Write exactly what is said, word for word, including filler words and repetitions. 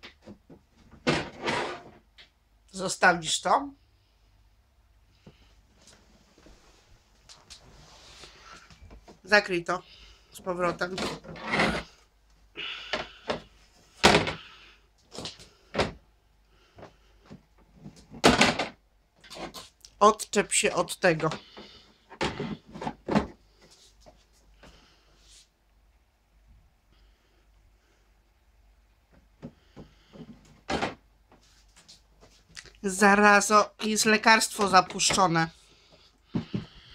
Zostawisz to. Zakryj to z powrotem. Odczep się od tego. Zarazo, jest lekarstwo zapuszczone.